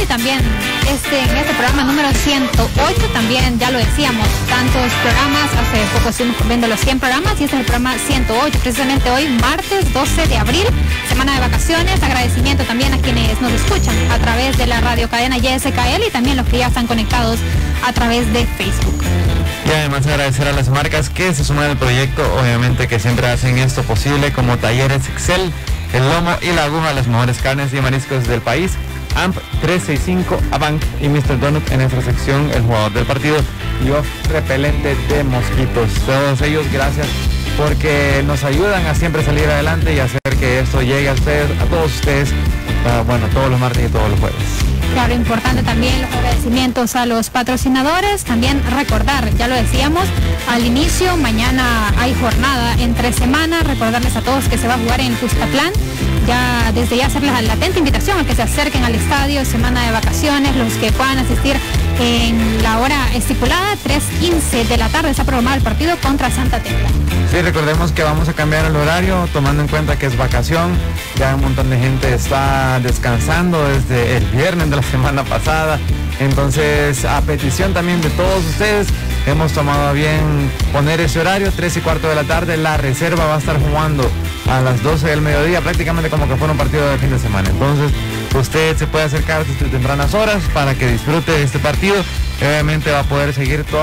también en este programa número 108, también ya lo decíamos, tantos programas, hace poco estuvimos viendo los 100 programas y este es el programa 108, precisamente hoy, martes 12 de abril, semana de vacaciones. Agradecimiento también a quienes nos escuchan a través de la radio cadena YSKL y también los que ya están conectados a través de Facebook. Y además agradecer a las marcas que se suman al proyecto, obviamente que siempre hacen esto posible, como Talleres Excel, El Lomo y La Aguja, las mejores carnes y mariscos del país, AMP 365, Avant y Mr. Donut en nuestra sección El Jugador del Partido y Off Repelente de Mosquitos. Todos ellos, gracias porque nos ayudan a siempre salir adelante y hacer que esto llegue a ustedes, a todos ustedes, todos los martes y todos los jueves. Claro, importante también los agradecimientos a los patrocinadores, también recordar, ya lo decíamos al inicio, mañana hay jornada entre semana, recordarles a todos que se va a jugar en Cuscatlán, ya desde ya hacerles la latente invitación a que se acerquen al estadio, semana de vacaciones, los que puedan asistir en la hora estipulada, 3:15 de la tarde está programado el partido contra Santa Tecla. Sí, recordemos que vamos a cambiar el horario, tomando en cuenta que es vacación, ya un montón de gente está descansando desde el viernes de la semana pasada, entonces a petición también de todos ustedes, hemos tomado a bien poner ese horario, 3:15 de la tarde, la reserva va a estar jugando a las 12 del mediodía, prácticamente como que fuera un partido de fin de semana, entonces usted se puede acercar desde tempranas horas para que disfrute de este partido, y obviamente va a poder seguir todo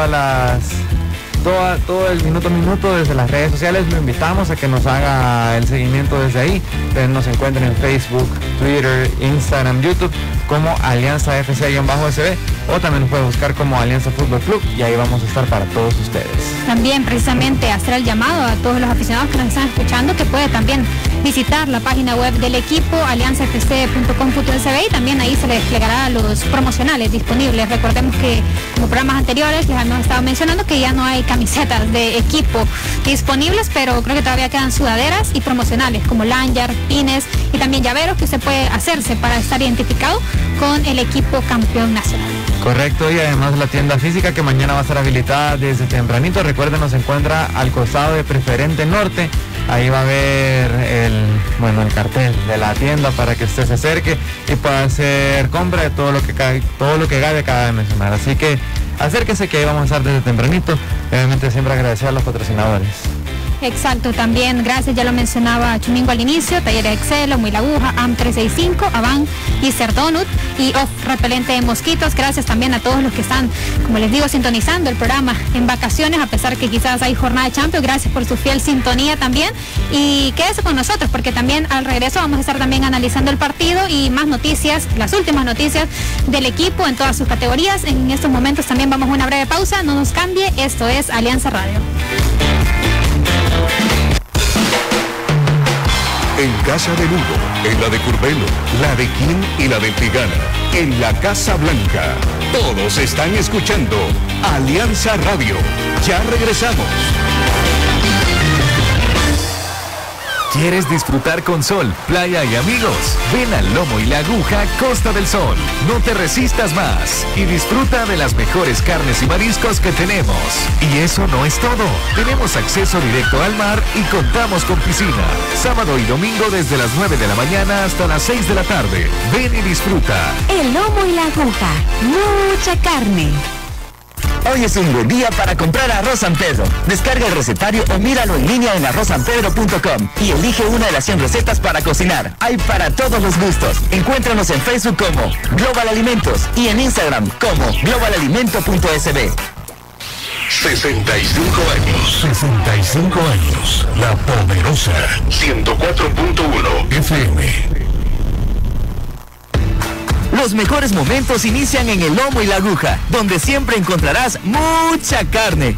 el minuto a minuto desde las redes sociales. Lo invitamos a que nos haga el seguimiento desde ahí. Ustedes nos encuentren en Facebook, Twitter, Instagram, YouTube como Alianza FC-SB o también nos puede buscar como Alianza Fútbol Club y ahí vamos a estar para todos ustedes. También precisamente hacer el llamado a todos los aficionados que nos están escuchando que puede también visitar la página web del equipo alianzafc.com.sb y también ahí se les desplegará los promocionales disponibles. Recordemos que como programas anteriores les hemos estado mencionando que ya no hay camisetas de equipo disponibles, pero creo que todavía quedan sudaderas y promocionales como lanyard, pines y también llaveros que usted puede hacerse para estar identificado con el equipo campeón nacional. Correcto, y además la tienda física que mañana va a estar habilitada desde tempranito, recuerden, nos encuentra al costado de Preferente Norte, ahí va a ver el cartel de la tienda para que usted se acerque y pueda hacer compra de todo lo que Gaby acaba de mencionar, así que acérquese que ahí vamos a estar desde tempranito, obviamente siempre agradecer a los patrocinadores. Exacto, también gracias, ya lo mencionaba Chumingo al inicio, Talleres Excel, Lomo y La Aguja, AM 365, Avant, Mr. Donut y Off Repelente de Mosquitos. Gracias también a todos los que están, como les digo, sintonizando el programa en vacaciones, a pesar que quizás hay jornada de Champions. Gracias por su fiel sintonía también y quédese con nosotros porque también al regreso vamos a estar también analizando el partido y más noticias, las últimas noticias del equipo en todas sus categorías. En estos momentos también vamos a una breve pausa, no nos cambie, esto es Alianza Radio. En Casa de Lugo, en la de Curbelo, la de Quín y la de Tigana, en la Casa Blanca. Todos están escuchando Alianza Radio. Ya regresamos. ¿Quieres disfrutar con sol, playa y amigos? Ven al Lomo y La Aguja Costa del Sol. No te resistas más y disfruta de las mejores carnes y mariscos que tenemos. Y eso no es todo. Tenemos acceso directo al mar y contamos con piscina. Sábado y domingo desde las 9 de la mañana hasta las 6 de la tarde. Ven y disfruta. El Lomo y La Aguja. Mucha carne. Hoy es un buen día para comprar arroz San Pedro. Descarga el recetario o míralo en línea en arrozsanpedro.com y elige una de las 100 recetas para cocinar. Hay para todos los gustos. Encuéntranos en Facebook como Global Alimentos y en Instagram como globalalimento.sb. 65 años. 65 años. La Poderosa. 104.1 FM. Los mejores momentos inician en el Lomo y La Aguja, donde siempre encontrarás mucha carne.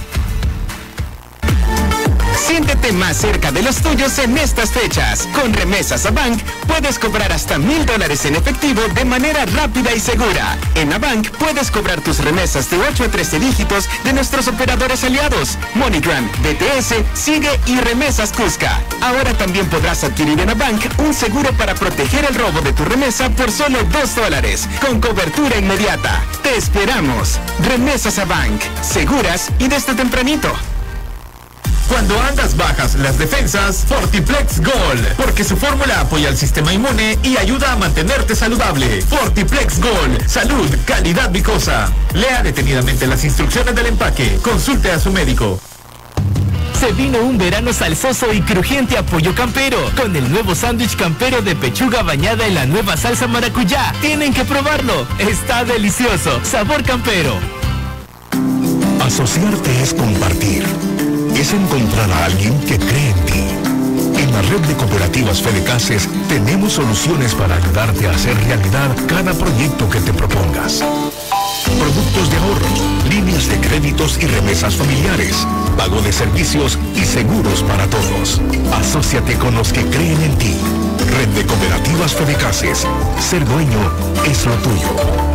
Siéntete más cerca de los tuyos en estas fechas. Con Remesas Avant puedes cobrar hasta $1,000 en efectivo de manera rápida y segura. En Avant puedes cobrar tus remesas de 8 a 13 dígitos de nuestros operadores aliados, MoneyGram, BTS, Sigue y Remesas Cusca. Ahora también podrás adquirir en Avant un seguro para proteger el robo de tu remesa por solo $2, con cobertura inmediata. Te esperamos. Remesas Avant, seguras y desde tempranito. Cuando andas bajas las defensas, Fortiplex Gold, porque su fórmula apoya al sistema inmune y ayuda a mantenerte saludable. Fortiplex Gold, salud, calidad viscosa. Lea detenidamente las instrucciones del empaque. Consulte a su médico. Se vino un verano salsoso y crujiente a Pollo Campero, con el nuevo sándwich campero de pechuga bañada en la nueva salsa maracuyá. Tienen que probarlo, está delicioso, sabor campero. Asociarte es compartir, es encontrar a alguien que cree en ti. En la red de cooperativas Fedecases tenemos soluciones para ayudarte a hacer realidad cada proyecto que te propongas. Productos de ahorro, líneas de créditos y remesas familiares, pago de servicios y seguros para todos. Asóciate con los que creen en ti. Red de Cooperativas Fedecases. Ser dueño es lo tuyo.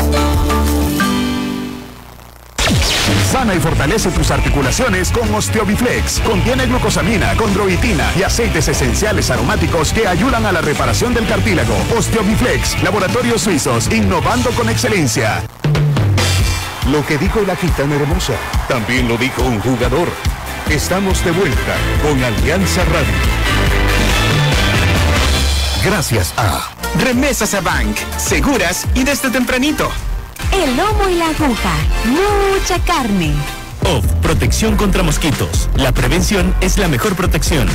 Sana y fortalece tus articulaciones con Osteobiflex. Contiene glucosamina, condroitina y aceites esenciales aromáticos que ayudan a la reparación del cartílago. Osteobiflex, laboratorios suizos, innovando con excelencia. Lo que dijo la gitana hermosa, también lo dijo un jugador. Estamos de vuelta con Alianza Radio. Gracias a Remesas a Bank, seguras y desde tempranito. El lomo y la aguja, mucha carne. OFF, protección contra mosquitos. La prevención es la mejor protección.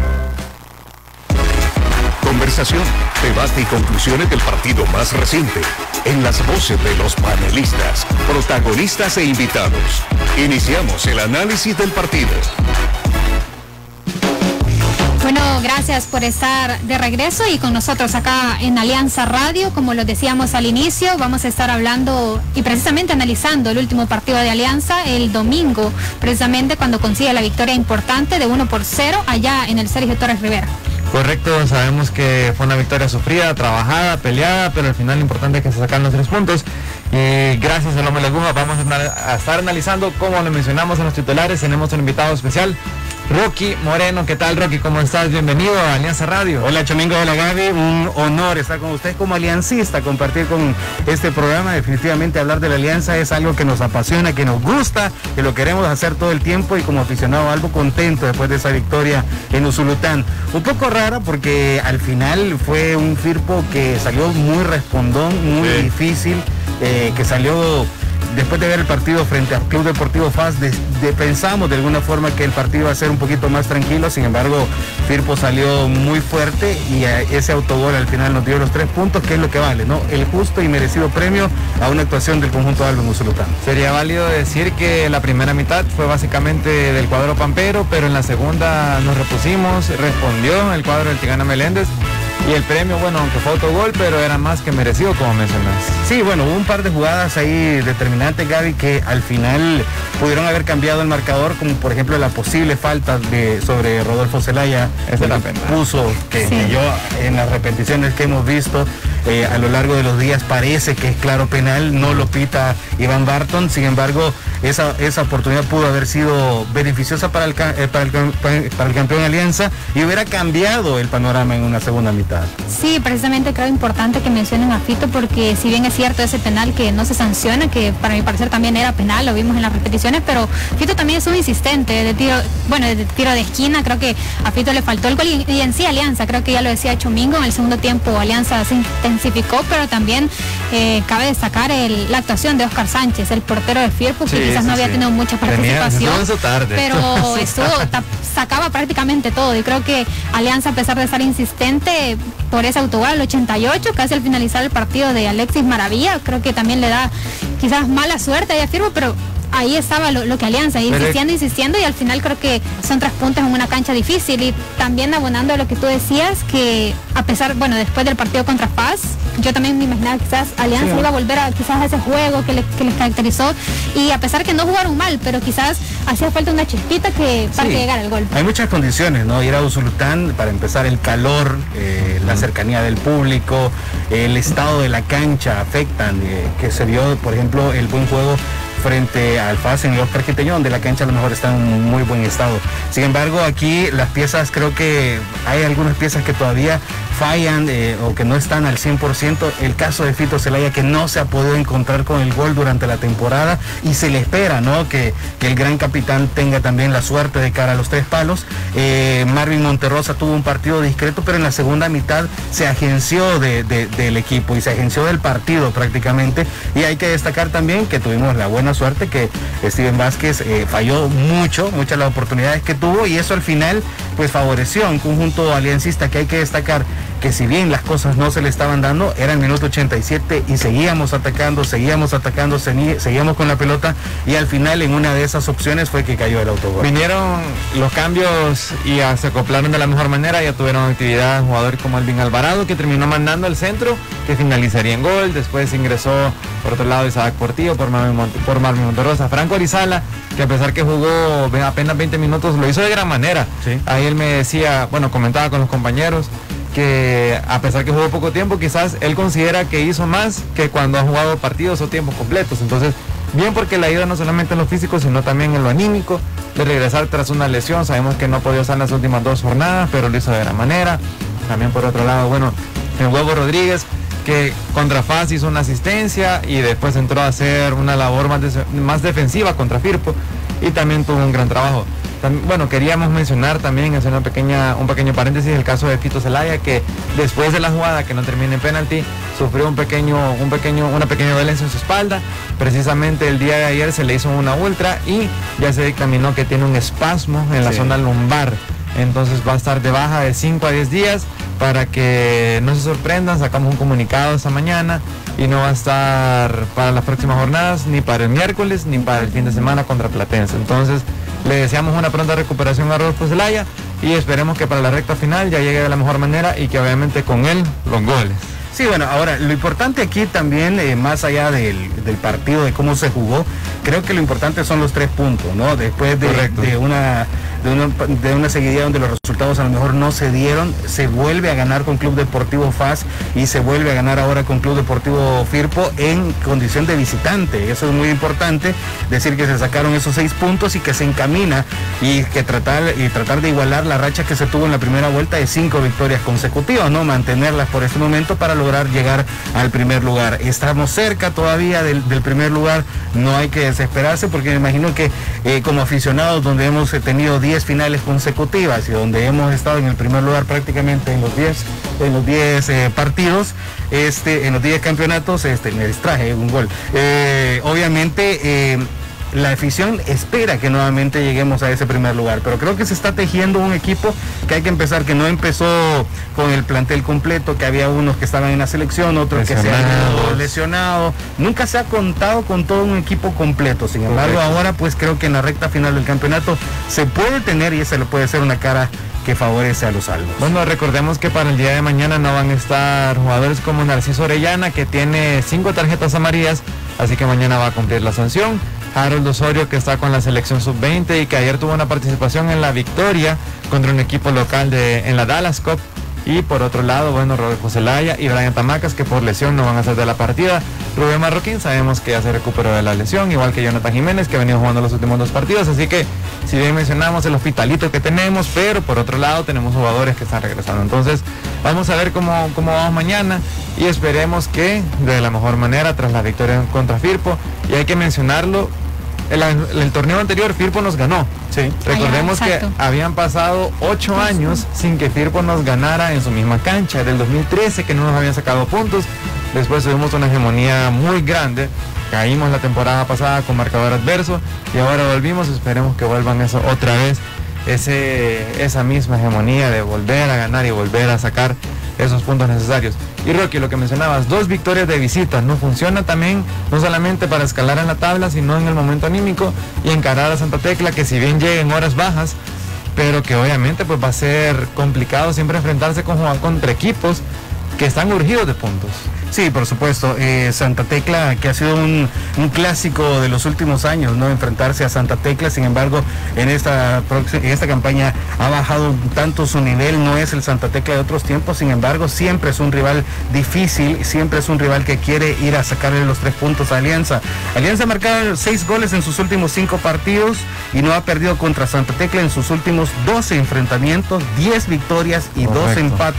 Conversación, debate y conclusiones del partido más reciente. En las voces de los panelistas, protagonistas e invitados. Iniciamos el análisis del partido. Bueno, gracias por estar de regreso y con nosotros acá en Alianza Radio. Como lo decíamos al inicio, vamos a estar hablando y precisamente analizando el último partido de Alianza el domingo, precisamente cuando consigue la victoria importante de 1-0 allá en el Sergio Torres Rivera. Correcto, sabemos que fue una victoria sufrida, trabajada, peleada, pero al final lo importante es que se sacan los 3 puntos. Y gracias a Lomo y la Aguja vamos a estar analizando, como lo mencionamos en los titulares, tenemos un invitado especial, Rocky Moreno. ¿Qué tal, Rocky? ¿Cómo estás? Bienvenido a Alianza Radio. Hola, Chomingo, hola, Gaby. Un honor estar con usted como aliancista, compartir con este programa. Definitivamente hablar de la Alianza es algo que nos apasiona, que nos gusta, que lo queremos hacer todo el tiempo y como aficionado algo contento después de esa victoria en Usulután. Un poco rara porque al final fue un Firpo que salió muy respondón, muy difícil, que salió... Después de ver el partido frente al Club Deportivo FAS, pensamos de alguna forma que el partido iba a ser un poquito más tranquilo. Sin embargo, Firpo salió muy fuerte y ese autogol al final nos dio los 3 puntos, que es lo que vale, ¿no? El justo y merecido premio a una actuación del conjunto de Alba Usulután. Sería válido decir que la primera mitad fue básicamente del cuadro pampero, pero en la segunda nos repusimos, respondió el cuadro del Tigana Meléndez. Y el premio, bueno, aunque fue autogol, pero era más que merecido, como mencionas. Sí, bueno, hubo un par de jugadas ahí determinantes, Gaby, que al final pudieron haber cambiado el marcador, como por ejemplo la posible falta sobre Rodolfo Zelaya. Esa es la pena. Puso, que yo en las repeticiones que hemos visto a lo largo de los días parece que es claro penal, no lo pita Iván Barton. Sin embargo, esa oportunidad pudo haber sido beneficiosa para el campeón Alianza y hubiera cambiado el panorama en una segunda mitad. Sí, precisamente creo importante que mencionen a Fito, porque si bien es cierto ese penal que no se sanciona, que para mi parecer también era penal, lo vimos en las repeticiones, pero Fito también es un insistente de tiro de esquina. Creo que a Fito le faltó el gol y en sí Alianza, creo que ya lo decía Chomingo, en el segundo tiempo Alianza se intensificó, pero también cabe destacar la actuación de Oscar Sánchez, el portero de Firpo, que quizás no había tenido mucha participación, pero sacaba prácticamente todo, y creo que Alianza, a pesar de estar insistente por ese autogol al 88, casi al finalizar el partido de Alexis Maravilla, creo que también le da quizás mala suerte a Firpo, pero ahí estaba lo que Alianza, insistiendo, y al final creo que son 3 puntos en una cancha difícil. Y también abonando a lo que tú decías, que a pesar, después del partido contra FAS, yo también me imaginaba que quizás Alianza iba a volver a ese juego que les caracterizó, y a pesar que no jugaron mal, pero quizás hacía falta una chispita para que llegara el gol. Hay muchas condiciones, ¿no? Ir a Usulután, para empezar, el calor, la cercanía del público, el estado de la cancha afectan, que se vio, por ejemplo, el buen juego frente al FAS en el Oscar Quiteño, donde la cancha a lo mejor está en muy buen estado. Sin embargo, aquí las piezas, creo que hay algunas piezas que todavía fallan o que no están al 100%. El caso de Fito Zelaya, que no se ha podido encontrar con el gol durante la temporada, y se le espera, ¿no?, que el gran capitán tenga también la suerte de cara a los 3 palos. Marvin Monterrosa tuvo un partido discreto, pero en la segunda mitad se agenció del equipo y se agenció del partido prácticamente. Y hay que destacar también que tuvimos la buena suerte que Steven Vázquez falló muchas las oportunidades que tuvo, y eso al final pues favoreció a un conjunto aliancista que hay que destacar que, si bien las cosas no se le estaban dando, era el minuto 87 y seguíamos atacando, seguíamos con la pelota, y al final en una de esas opciones fue que cayó el autogol. Vinieron los cambios y se acoplaron de la mejor manera. Ya tuvieron actividad jugadores como Alvin Alvarado, que terminó mandando al centro, que finalizaría en gol. Después ingresó por otro lado Isaac Portillo por Marvin Monterrosa. Franco Arizala, que a pesar que jugó apenas 20 minutos, lo hizo de gran manera. Sí. Ahí él me decía, comentaba con los compañeros, que a pesar que jugó poco tiempo, quizás él considera que hizo más que cuando ha jugado partidos o tiempos completos. Entonces, bien, porque le ayuda no solamente en lo físico, sino también en lo anímico, de regresar tras una lesión. Sabemos que no podía estar en las últimas 2 jornadas, pero lo hizo de gran manera. También por otro lado, el Huevo Rodríguez, que contra FAS hizo una asistencia y después entró a hacer una labor más defensiva contra Firpo, y también tuvo un gran trabajo. Queríamos mencionar también, hacer un pequeño paréntesis, el caso de Fito Zelaya, que después de la jugada que no termina en penalti, sufrió una pequeña dolencia en su espalda. Precisamente el día de ayer se le hizo una ultra y ya se dictaminó que tiene un espasmo en la zona lumbar. Entonces va a estar de baja de 5 a 10 días. Para que no se sorprendan, sacamos un comunicado esta mañana y no va a estar para las próximas jornadas, ni para el miércoles, ni para el fin de semana contra Platense. Entonces le deseamos una pronta recuperación a Rodolfo Zelaya y esperemos que para la recta final ya llegue de la mejor manera y que obviamente con él los goles. Sí, ahora lo importante aquí también, más allá del partido, de cómo se jugó, creo que lo importante son los 3 puntos, ¿no? Después de una seguidilla donde los resultados a lo mejor no se dieron, se vuelve a ganar con Club Deportivo FAS y se vuelve a ganar ahora con Club Deportivo Firpo en condición de visitante. Eso es muy importante, decir que se sacaron esos 6 puntos y que se encamina y tratar de igualar la racha que se tuvo en la primera vuelta de 5 victorias consecutivas, ¿no? Mantenerlas por este momento para lograr llegar al primer lugar. Estamos cerca todavía del primer lugar, no hay que desesperarse, porque me imagino que como aficionados, donde hemos tenido 10 finales consecutivas y donde hemos estado en el primer lugar prácticamente en los 10 partidos, en los 10 campeonatos, me distraje un gol. Obviamente la afición espera que nuevamente lleguemos a ese primer lugar, pero creo que se está tejiendo un equipo que hay que empezar, que no empezó con el plantel completo, que había unos que estaban en la selección, otros que se han lesionado. Nunca se ha contado con todo un equipo completo. Sin embargo, ahora pues creo que en la recta final del campeonato se puede tener, y esa le puede ser una cara que favorece a los albos. Recordemos que para el día de mañana no van a estar jugadores como Narciso Orellana, que tiene 5 tarjetas amarillas, así que mañana va a cumplir la sanción. Harold Osorio, que está con la selección sub-20 y que ayer tuvo una participación en la victoria contra un equipo local en la Dallas Cup. Y por otro lado, Rodolfo Zelaya y Brian Tamacas, que por lesión no van a ser de la partida. Rubén Marroquín, sabemos que ya se recuperó de la lesión, igual que Jonathan Jiménez, que ha venido jugando los últimos 2 partidos. Así que, si bien mencionamos el hospitalito que tenemos, pero por otro lado tenemos jugadores que están regresando. Entonces, vamos a ver cómo vamos mañana y esperemos que de la mejor manera tras la victoria contra Firpo. Y hay que mencionarlo, el torneo anterior Firpo nos ganó. Sí. Recordemos que habían pasado 8 años sin que Firpo nos ganara en su misma cancha, del 2013 que no nos habían sacado puntos. Después tuvimos una hegemonía muy grande, caímos la temporada pasada con marcador adverso y ahora volvimos. Esperemos que vuelvan eso otra vez, esa misma hegemonía de volver a ganar y volver a sacar esos puntos necesarios. Y Rocky, lo que mencionabas, 2 victorias de visita, no funciona también, no solamente para escalar en la tabla, sino en el momento anímico y encarar a Santa Tecla, que si bien llega en horas bajas, pero que obviamente pues va a ser complicado siempre enfrentarse contra equipos que están urgidos de puntos. Sí, por supuesto. Santa Tecla, que ha sido un clásico de los últimos años, ¿no? Enfrentarse a Santa Tecla. Sin embargo, en esta campaña ha bajado tanto su nivel. No es el Santa Tecla de otros tiempos. Sin embargo, siempre es un rival difícil. Siempre es un rival que quiere ir a sacarle los 3 puntos a Alianza. Alianza ha marcado 6 goles en sus últimos 5 partidos y no ha perdido contra Santa Tecla en sus últimos 12 enfrentamientos, 10 victorias y 2 empates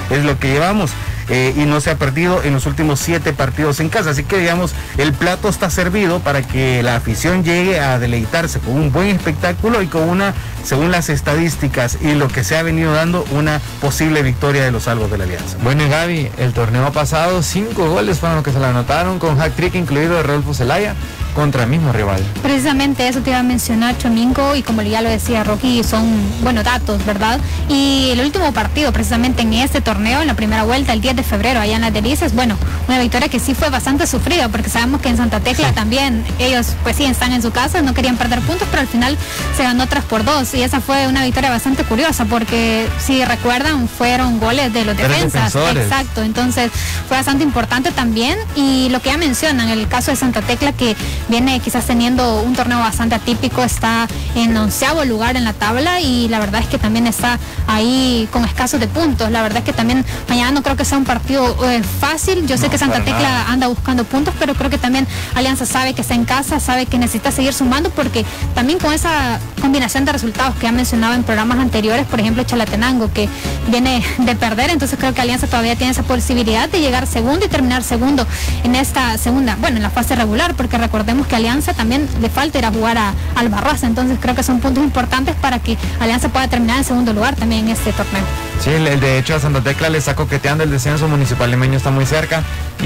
es lo que llevamos. Y no se ha perdido en los últimos 7 partidos en casa, así que digamos el plato está servido para que la afición llegue a deleitarse con un buen espectáculo y con una, según las estadísticas y lo que se ha venido dando, una posible victoria de los Albos de la Alianza. Bueno, y Gaby, el torneo pasado 5 goles fueron los que se le anotaron, con hat-trick incluido de Rodolfo Zelaya contra el mismo rival. Precisamente eso te iba a mencionar, Chomingo, y como ya lo decía Rocky, son buenos datos, ¿verdad? Y el último partido, precisamente en este torneo, en la primera vuelta, el 10 de febrero, allá en Las Delicias, bueno, una victoria que sí fue bastante sufrida, porque sabemos que en Santa Tecla también, ellos pues sí están en su casa, no querían perder puntos, pero al final se ganó 3-2, y esa fue una victoria bastante curiosa, porque si recuerdan, fueron goles de los defensas. Exacto, entonces fue bastante importante también, y lo que ya mencionan, el caso de Santa Tecla, que viene quizás teniendo un torneo bastante atípico, está en 11º lugar en la tabla, y la verdad es que también está ahí con escasos de puntos. La verdad es que también mañana no creo que sea un partido fácil. Yo sé que Santa Tecla anda buscando puntos, pero creo que también Alianza sabe que está en casa, sabe que necesita seguir sumando, porque también con esa combinación de resultados que ya mencionado en programas anteriores, por ejemplo Chalatenango, que viene de perder, entonces creo que Alianza todavía tiene esa posibilidad de llegar segundo y terminar segundo en esta segunda, bueno, en la fase regular, porque recordemos que Alianza también le falta ir a jugar a Albarrasa, entonces creo que son puntos importantes para que Alianza pueda terminar en segundo lugar también en este torneo. Sí, de hecho a Santa Tecla le está coqueteando el descenso, Municipal Limeño está muy cerca,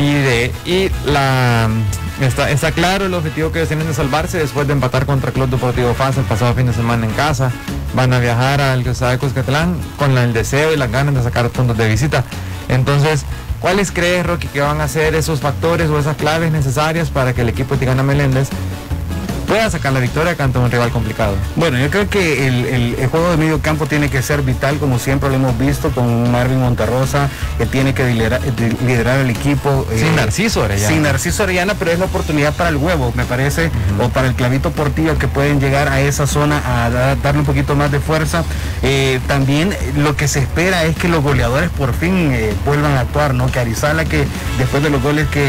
está claro el objetivo que ellos tienen de salvarse después de empatar contra Club Deportivo FAS el pasado fin de semana en casa. Van a viajar al Estadio Cuscatlán con el deseo y las ganas de sacar puntos de visita. Entonces, ¿cuáles crees, Rocky, que van a ser esos factores o esas claves necesarias para que el equipo de Tigana Meléndez pueda sacar la victoria ante un rival complicado? Bueno, yo creo que el juego de medio campo tiene que ser vital, como siempre lo hemos visto, con Marvin Monterrosa, que tiene que liderar el equipo. Sin Narciso Orellana. Sin Narciso Orellana, pero es la oportunidad para el huevo, me parece, o para el Clavito Portillo, que pueden llegar a esa zona a darle un poquito más de fuerza. También lo que se espera es que los goleadores por fin vuelvan a actuar, ¿no? Que Arizala, que después de los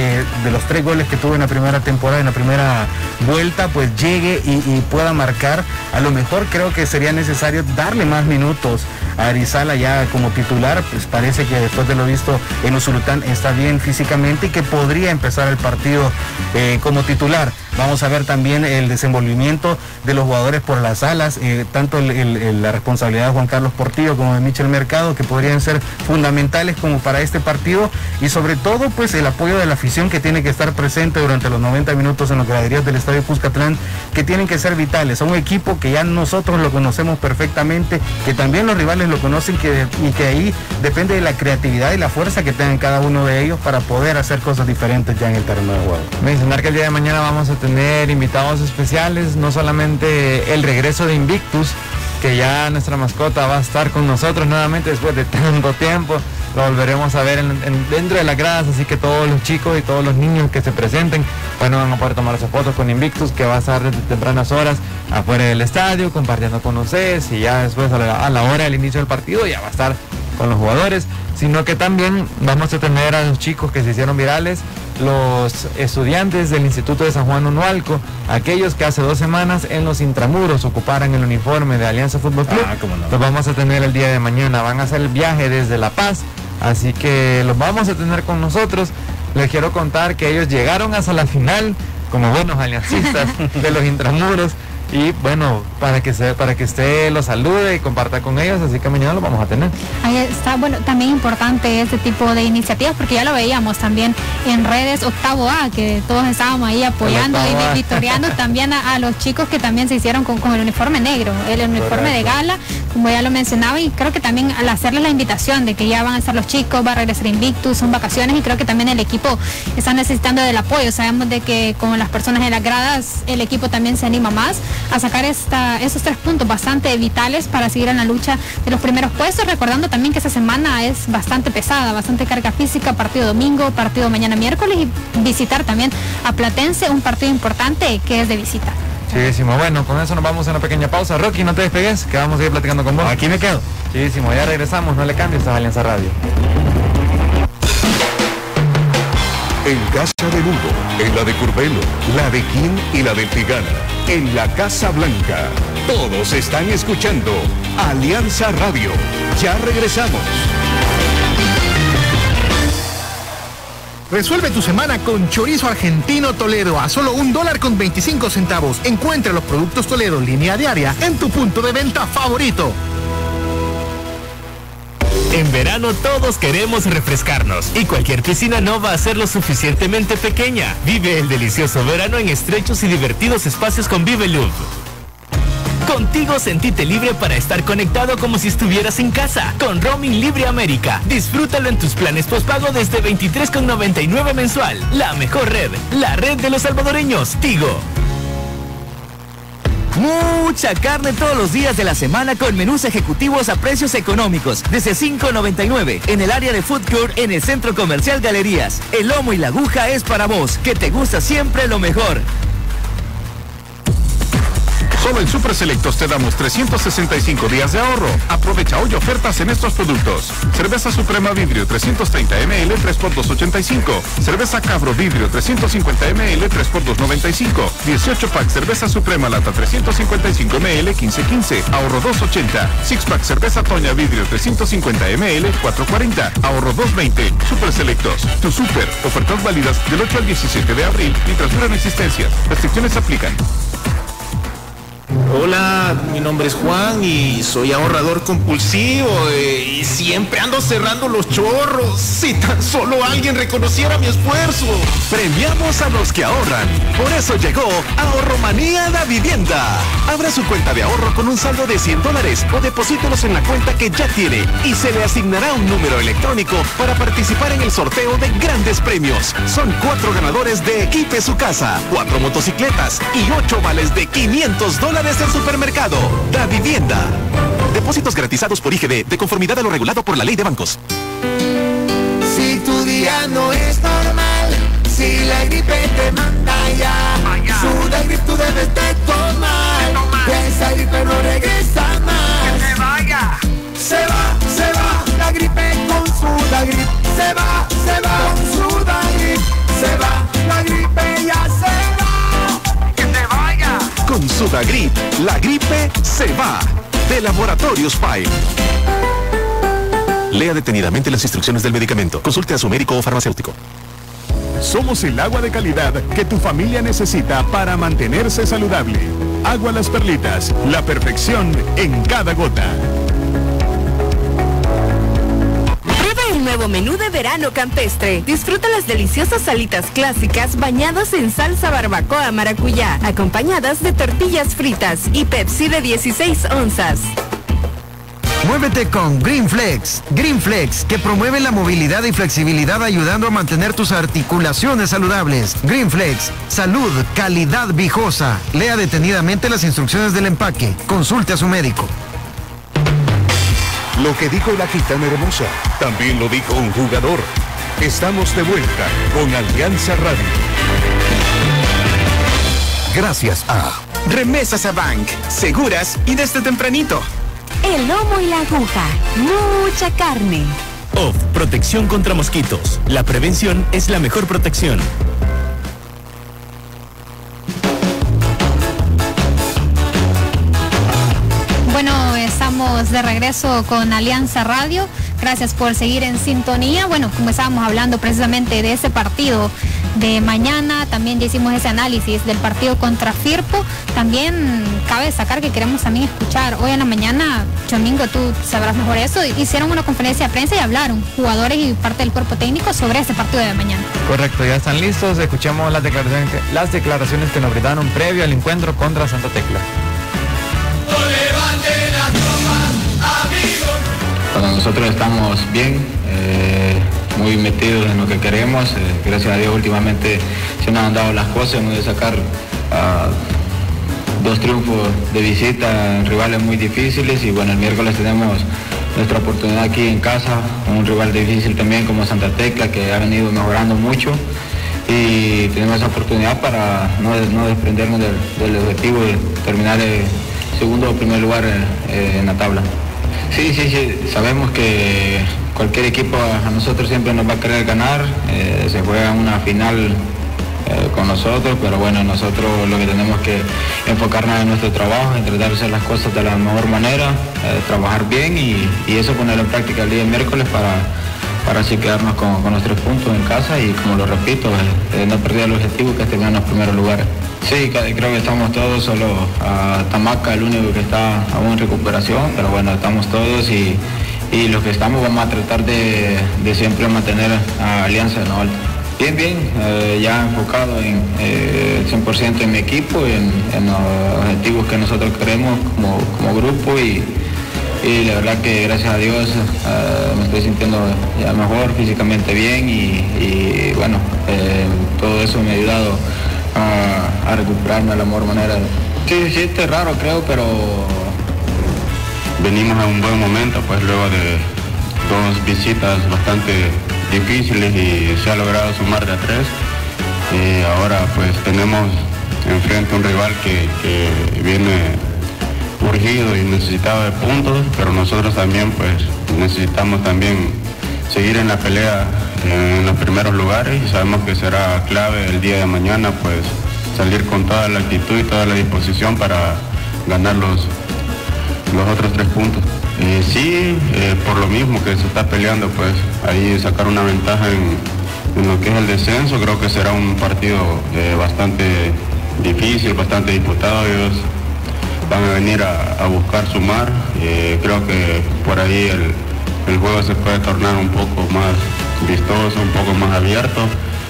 3 goles que tuvo en la primera temporada, en la primera vuelta, pues llegue y pueda marcar. A lo mejor creo que sería necesario darle más minutos a Arizala ya como titular, pues parece que después de lo visto en Usulután está bien físicamente y que podría empezar el partido como titular. Vamos a ver también el desenvolvimiento de los jugadores por las alas, tanto la responsabilidad de Juan Carlos Portillo como de Michel Mercado, que podrían ser fundamentales como para este partido, y sobre todo pues el apoyo de la afición, que tiene que estar presente durante los 90 minutos en los graderías del Estadio Cuscatlán, que tienen que ser vitales. A un equipo que ya nosotros lo conocemos perfectamente, que también los rivales lo conocen, y que ahí depende de la creatividad y la fuerza que tengan cada uno de ellos para poder hacer cosas diferentes ya en el terreno de juego. Mencionar que el día de mañana vamos a tener invitados especiales, no solamente el regreso de Invictus, que ya nuestra mascota va a estar con nosotros nuevamente después de tanto tiempo. Lo volveremos a ver dentro de las gradas, así que todos los chicos y todos los niños que se presenten, bueno, van a poder tomarse fotos con Invictus, que va a estar desde tempranas horas afuera del estadio compartiendo con ustedes, y ya después a la hora del inicio del partido ya va a estar con los jugadores, sino que también vamos a tener a los chicos que se hicieron virales, los estudiantes del Instituto de San Juan Unualco, aquellos que hace 2 semanas en los intramuros ocuparan el uniforme de Alianza Fútbol Club. Los vamos a tener el día de mañana, van a hacer el viaje desde La Paz, así que los vamos a tener con nosotros. Les quiero contar que ellos llegaron hasta la final como buenos aliancistas de los intramuros, y bueno, para que usted los salude y comparta con ellos, así que mañana lo vamos a tener. Ahí está, bueno, también importante este tipo de iniciativas, porque ya lo veíamos también en redes, Octavo A, que todos estábamos ahí apoyando y victoriando también a los chicos que también se hicieron con el uniforme negro, el uniforme de gala, como ya lo mencionaba, y creo que también al hacerles la invitación de que ya van a estar los chicos, va a regresar Invictus, son vacaciones, y creo que también el equipo está necesitando del apoyo. Sabemos de que con las personas en las gradas, el equipo también se anima más a sacar esos 3 puntos bastante vitales para seguir en la lucha de los primeros puestos, recordando también que esta semana es bastante pesada, bastante carga física, partido domingo, partido mañana miércoles, y visitar también a Platense, un partido importante que es de visita. Chidísimo, bueno, con eso nos vamos a una pequeña pausa. Rocky, no te despegues, que vamos a ir platicando con vos. Aquí me quedo. Chidísimo, ya regresamos, no le cambies, estás Alianza Radio. En Casa de Lugo, en la de Curbelo, la de Quín y la de Tigana, en la Casa Blanca. Todos están escuchando Alianza Radio. Ya regresamos. Resuelve tu semana con chorizo argentino Toledo a solo $1.25. Encuentra los productos Toledo línea diaria en tu punto de venta favorito. En verano todos queremos refrescarnos y cualquier piscina no va a ser lo suficientemente pequeña. Vive el delicioso verano en estrechos y divertidos espacios con Vive Loop. Contigo sentite libre para estar conectado como si estuvieras en casa. Con Roaming Libre América. Disfrútalo en tus planes postpago desde $23,99 mensual. La mejor red, la red de los salvadoreños, Tigo. Mucha carne todos los días de la semana con menús ejecutivos a precios económicos, desde $5.99 en el área de Food Court en el Centro Comercial Galerías. El lomo y la aguja es para vos, que te gusta siempre lo mejor. Solo en Super Selectos te damos 365 días de ahorro. Aprovecha hoy ofertas en estos productos. Cerveza Suprema Vidrio 330 ml 3x2.85. Cerveza Cabro Vidrio 350 ml 3x2.95. 18 pack Cerveza Suprema Lata 355 ml 15.15. Ahorro 2.80. Six pack Cerveza Toña Vidrio 350 ml 4.40. Ahorro 2.20. Super Selectos. Tu super. Ofertas válidas del 8 al 17 de abril mientras duran existencias. Restricciones aplican. Hola, mi nombre es Juan y soy ahorrador compulsivo y siempre ando cerrando los chorros. Si tan solo alguien reconociera mi esfuerzo. Premiamos a los que ahorran. Por eso llegó Ahorromanía Da Vivienda. Abra su cuenta de ahorro con un saldo de $100 o deposítelos en la cuenta que ya tiene y se le asignará un número electrónico para participar en el sorteo de grandes premios. Son 4 ganadores de Equipe Su Casa, 4 motocicletas y 8 vales de $500 del supermercado. Da Vivienda. Depósitos garantizados por IGD de conformidad a lo regulado por la ley de bancos. Si tu día no es normal, si la gripe te manda ya, Sudagrip tú debes de tomar. Esa gripe no regresa más. Que se vaya. Se va la gripe con Sudagrip. Se va con Sudagrip. Se va la gripe, ya se va. Que se vaya. Con Sudagrip, la gripe se va. De Laboratorios Pine. Lea detenidamente las instrucciones del medicamento. Consulte a su médico o farmacéutico. Somos el agua de calidad que tu familia necesita para mantenerse saludable. Agua Las Perlitas, la perfección en cada gota. Prueba el nuevo menú de verano campestre. Disfruta las deliciosas salitas clásicas bañadas en salsa barbacoa maracuyá, acompañadas de tortillas fritas y Pepsi de 16 onzas. Muévete con Green Flex. Green Flex, que promueve la movilidad y flexibilidad ayudando a mantener tus articulaciones saludables. Green Flex, salud, calidad viejosa. Lea detenidamente las instrucciones del empaque. Consulte a su médico. Lo que dijo la gitana hermosa, también lo dijo un jugador. Estamos de vuelta con Alianza Radio. Gracias a Remesas a Bank, seguras y desde tempranito. El lomo y la aguja, mucha carne. OFF, protección contra mosquitos. La prevención es la mejor protección. Bueno, estamos de regreso con Alianza Radio. Gracias por seguir en sintonía. Bueno, como estábamos hablando precisamente de ese partido de mañana, también ya hicimos ese análisis del partido contra Firpo. También cabe destacar que queremos también escuchar. Hoy en la mañana, Chomingo, tú sabrás mejor eso, hicieron una conferencia de prensa y hablaron jugadores y parte del cuerpo técnico sobre ese partido de mañana. Correcto, ya están listos. Escuchemos las declaraciones que nos brindaron previo al encuentro contra Santa Tecla. Bueno, nosotros estamos bien, muy metidos en lo que queremos. Gracias a Dios últimamente se nos han dado las cosas. Hemos de sacar 2 triunfos de visita en rivales muy difíciles y bueno, el miércoles tenemos nuestra oportunidad aquí en casa, un rival difícil también como Santa Tecla, que ha venido mejorando mucho, y tenemos esa oportunidad para no desprendernos del objetivo de terminar segundo o primer lugar en la tabla. Sí, sabemos que cualquier equipo a nosotros siempre nos va a querer ganar, se juega una final con nosotros, pero bueno, nosotros lo que tenemos que enfocarnos en nuestro trabajo, en tratar de hacer las cosas de la mejor manera, trabajar bien y eso ponerlo en práctica el día miércoles así quedarnos con los 3 puntos en casa y, como lo repito, no perder el objetivo, que es terminar en los primeros lugares. Sí, creo que estamos todos, solo Tamaca el único que está aún en recuperación, pero bueno, estamos todos y los que estamos vamos a tratar de siempre mantener a Alianza en lo alto. Bien, ya enfocado en 100% en mi equipo, en los objetivos que nosotros queremos como grupo y la verdad que gracias a Dios me estoy sintiendo ya mejor, físicamente bien y bueno, todo eso me ha ayudado a recuperarme de la mejor manera. Sí, es raro creo, pero venimos a un buen momento, pues luego de 2 visitas bastante difíciles y se ha logrado sumar de a 3. Ahora pues tenemos enfrente un rival que viene urgido y necesitado de puntos, pero nosotros también pues necesitamos también seguir en la pelea en los primeros lugares y sabemos que será clave el día de mañana pues salir con toda la actitud y toda la disposición para ganar los otros 3 puntos. Por lo mismo que se está peleando, pues ahí sacar una ventaja en lo que es el descenso, creo que será un partido bastante difícil, bastante disputado. Ellos van a venir a buscar sumar. Creo que por ahí el juego se puede tornar un poco más vistoso, un poco más abierto.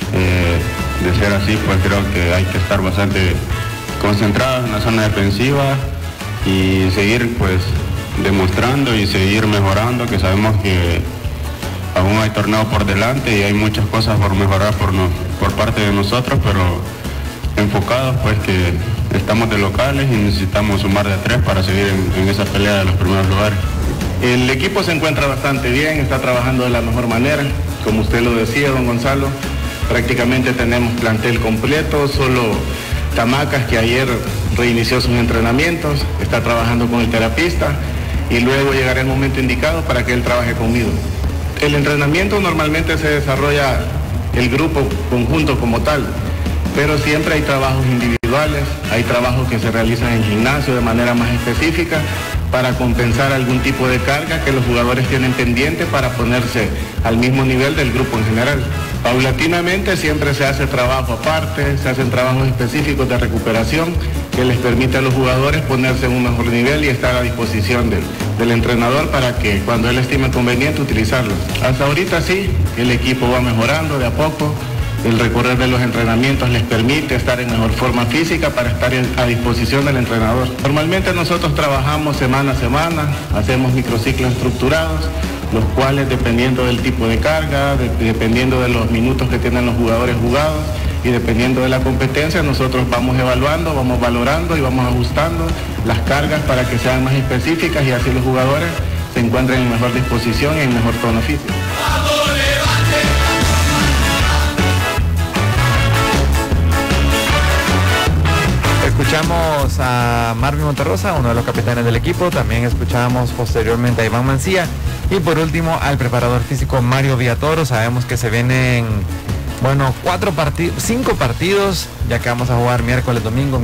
De ser así, pues creo que hay que estar bastante concentrados en la zona defensiva y seguir pues demostrando y seguir mejorando, que sabemos que aún hay torneo por delante y hay muchas cosas por mejorar por parte de nosotros, pero enfocados pues que estamos de locales y necesitamos sumar de 3 para seguir en esa pelea de los primeros lugares. El equipo se encuentra bastante bien, está trabajando de la mejor manera, como usted lo decía, don Gonzalo, prácticamente tenemos plantel completo, solo Tamacas, que ayer reinició sus entrenamientos, está trabajando con el terapista y luego llegará el momento indicado para que él trabaje conmigo. El entrenamiento normalmente se desarrolla el grupo conjunto como tal, pero siempre hay trabajos individuales, hay trabajos que se realizan en gimnasio de manera más específica para compensar algún tipo de carga que los jugadores tienen pendiente para ponerse al mismo nivel del grupo en general. Paulatinamente siempre se hace trabajo aparte, se hacen trabajos específicos de recuperación que les permite a los jugadores ponerse en un mejor nivel y estar a disposición del entrenador para que cuando él estime conveniente utilizarlos. Hasta ahorita sí, el equipo va mejorando de a poco. El recorrer de los entrenamientos les permite estar en mejor forma física para estar a disposición del entrenador. Normalmente nosotros trabajamos semana a semana, hacemos microciclos estructurados, los cuales dependiendo del tipo de carga, dependiendo de los minutos que tienen los jugadores jugados y dependiendo de la competencia, nosotros vamos evaluando, vamos valorando y vamos ajustando las cargas para que sean más específicas y así los jugadores se encuentren en mejor disposición y en mejor tono físico. Escuchamos a Marvin Monterrosa, uno de los capitanes del equipo, también escuchamos posteriormente a Iván Mancía y por último al preparador físico Mario Villatoro. Sabemos que se vienen, 5 partidos, ya que vamos a jugar miércoles, domingo,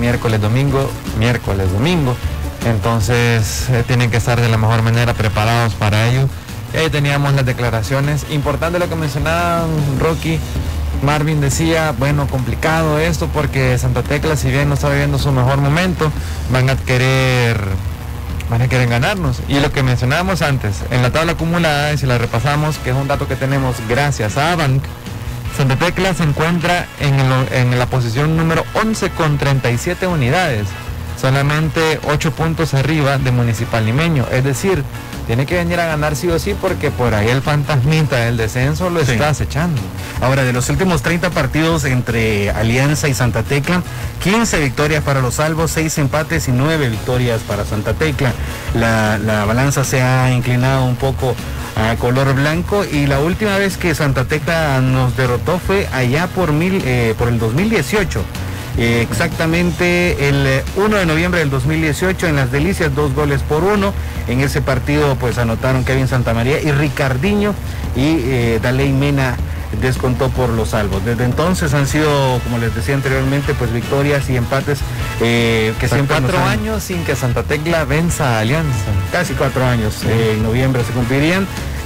entonces tienen que estar de la mejor manera preparados para ello. Y ahí teníamos las declaraciones, importante lo que mencionaban Rocky. Marvin decía, complicado esto porque Santa Tecla, si bien no está viviendo su mejor momento, van a querer ganarnos. Y lo que mencionábamos antes, en la tabla acumulada, y si la repasamos, que es un dato que tenemos gracias a Bank, Santa Tecla se encuentra en la posición número 11 con 37 unidades, solamente 8 puntos arriba de Municipal Limeño, es decir, tiene que venir a ganar sí o sí porque por ahí el fantasmita del descenso lo está acechando. Ahora, de los últimos 30 partidos entre Alianza y Santa Tecla, 15 victorias para los Albos, 6 empates y 9 victorias para Santa Tecla. La balanza se ha inclinado un poco a color blanco y la última vez que Santa Tecla nos derrotó fue allá por el 2018. Exactamente el 1 de noviembre del 2018 en Las Delicias, 2-1. En ese partido pues anotaron Kevin Santamaría y Ricardinho y Daley Mena descontó por los Albos. Desde entonces han sido, como les decía anteriormente, pues victorias y empates que siempre 4 años sin que Santa Tecla venza a Alianza. Casi 4 años, en noviembre se cumplirían.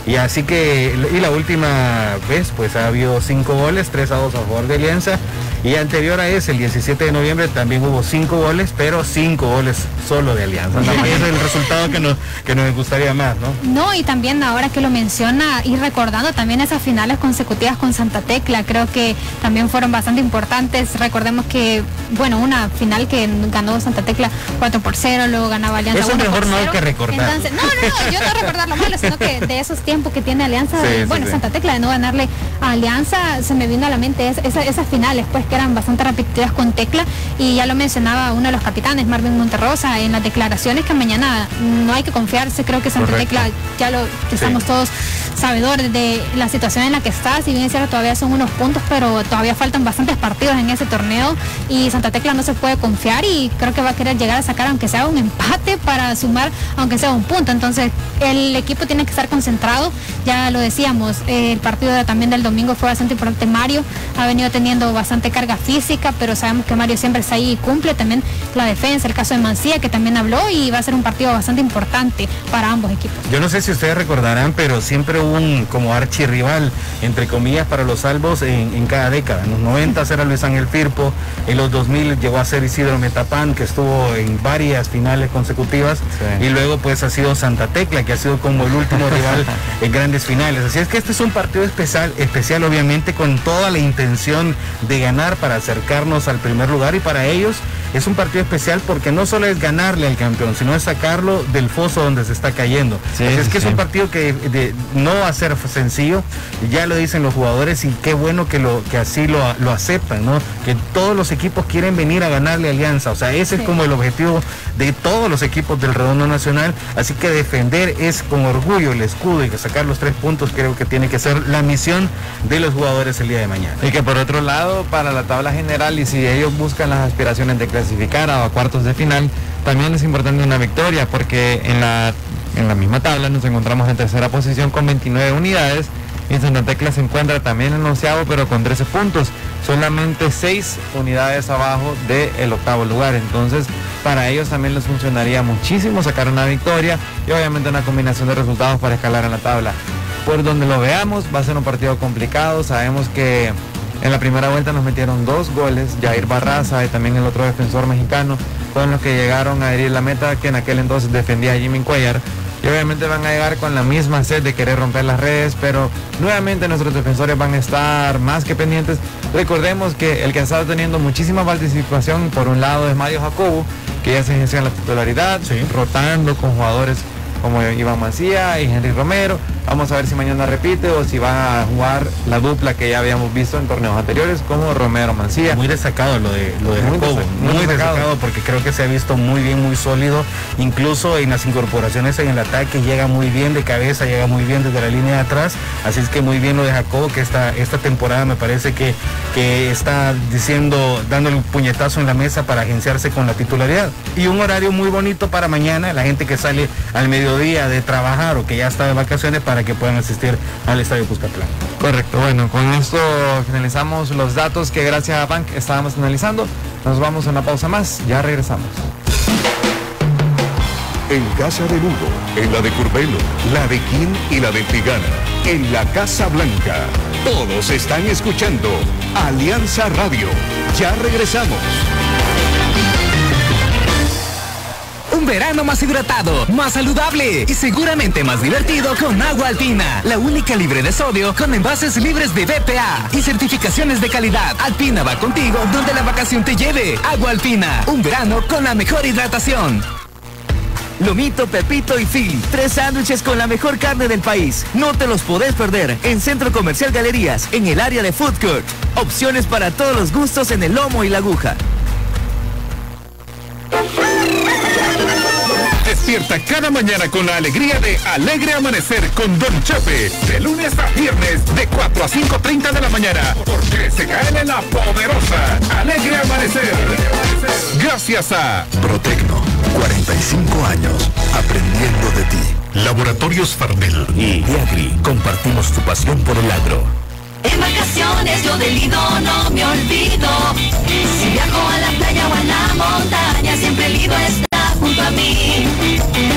Y así que, y la última vez, pues ha habido 5 goles, 3-2 a favor de Alianza. Y anterior a ese, el 17 de noviembre, también hubo 5 goles, pero 5 goles solo de Alianza. También es el resultado que nos gustaría más, ¿no? No, y también ahora que lo menciona, y recordando también esas finales consecutivas con Santa Tecla, creo que también fueron bastante importantes. Recordemos que, bueno, una final que ganó Santa Tecla 4-0, luego ganaba Alianza 1-0. Eso es mejor no que recordar. Entonces, no, yo no recordar lo malo, sino que de esos tiempos que tiene Alianza, Santa Tecla, de no ganarle a Alianza, se me vino a la mente esas finales, pues, que eran bastante repetitivas con Tecla, y ya lo mencionaba uno de los capitanes, Marvin Monterrosa, en las declaraciones, que mañana no hay que confiarse. Creo que Santa Tecla, ya lo estamos todos sabedores de la situación en la que está. Si bien es cierto, todavía son unos puntos, pero todavía faltan bastantes partidos en ese torneo, y Santa Tecla no se puede confiar, y creo que va a querer llegar a sacar aunque sea un empate para sumar aunque sea un punto. Entonces el equipo tiene que estar concentrado. Ya lo decíamos, el partido también del domingo fue bastante importante. Mario ha venido teniendo bastante carga física, pero sabemos que Mario siempre está ahí y cumple. También la defensa, el caso de Mancía, que también habló, y va a ser un partido bastante importante para ambos equipos. Yo no sé si ustedes recordarán, pero siempre hubo un como archirrival, entre comillas, para los salvos en cada década. En los 90 era Luis Ángel Firpo, en los 2000 llegó a ser Isidro Metapán, que estuvo en varias finales consecutivas, y luego pues ha sido Santa Tecla, que ha sido como el último rival en grandes finales. Así es que este es un partido especial, obviamente, con toda la intención de ganar para acercarnos al primer lugar, y para ellos es un partido especial porque no solo es ganarle al campeón, sino es sacarlo del foso donde se está cayendo. Es un partido que no va a ser sencillo, ya lo dicen los jugadores, y qué bueno que así lo aceptan, ¿no? Que todos los equipos quieren venir a ganarle a Alianza, o sea, ese es como el objetivo de todos los equipos del Redondo Nacional. Así que defender es con orgullo el escudo, y que sacar los 3 puntos creo que tiene que ser la misión de los jugadores el día de mañana. Y que por otro lado, para la tabla general, y si ellos buscan las aspiraciones de clasificar a cuartos de final, también es importante una victoria, porque en la misma tabla nos encontramos en tercera posición con 29 unidades, y Santa Tecla se encuentra también en 11º, pero con 13 puntos, solamente 6 unidades abajo del 8º lugar. Entonces para ellos también les funcionaría muchísimo sacar una victoria, y obviamente una combinación de resultados para escalar en la tabla. Por donde lo veamos, va a ser un partido complicado. Sabemos que en la primera vuelta nos metieron 2 goles, Jair Barraza y también el otro defensor mexicano, con los que llegaron a herir la meta que en aquel entonces defendía Jimmy Cuellar. Y obviamente van a llegar con la misma sed de querer romper las redes, pero nuevamente nuestros defensores van a estar más que pendientes. Recordemos que el que ha estado teniendo muchísima participación, por un lado, es Mario Jacobo, que ya se inició en la titularidad, rotando con jugadores como Iván Mancía y Henry Romero. Vamos a ver si mañana repite o si va a jugar la dupla que ya habíamos visto en torneos anteriores, como Romero Mancía. Muy destacado lo de Jacobo, muy destacado, porque creo que se ha visto muy bien, muy sólido, incluso en las incorporaciones en el ataque, llega muy bien de cabeza, llega muy bien desde la línea de atrás. Así es que muy bien lo de Jacobo, que esta temporada me parece que está dando el puñetazo en la mesa para agenciarse con la titularidad. Y un horario muy bonito para mañana, la gente que sale al mediodía de trabajar o que ya está de vacaciones, para que puedan asistir al Estadio Cuscatlán. Correcto. Bueno, con esto finalizamos los datos que gracias a Bank estábamos analizando. Nos vamos a una pausa más, ya regresamos. En Casa de Lugo, en la de Curbelo, la de Quín y la de Tigana, en la Casa Blanca. Todos están escuchando Alianza Radio. Ya regresamos. Un verano más hidratado, más saludable y seguramente más divertido con Agua Alpina. La única libre de sodio con envases libres de BPA y certificaciones de calidad. Alpina va contigo donde la vacación te lleve. Agua Alpina, un verano con la mejor hidratación. Lomito, Pepito y Phil, 3 sándwiches con la mejor carne del país. No te los podés perder en Centro Comercial Galerías, en el área de Food Court. Opciones para todos los gustos en el lomo y la aguja. Despierta cada mañana con la alegría de Alegre Amanecer con Don Chepe, de lunes a viernes de 4 a 5:30 de la mañana, porque se cae en la poderosa Alegre Amanecer. Gracias a Protecno, 45 años aprendiendo de ti. Laboratorios Fardel y Diagri, compartimos tu pasión por el agro. En vacaciones yo del Lido no me olvido. Si viajo a la playa o a la montaña, siempre el Lido está junto a mí. En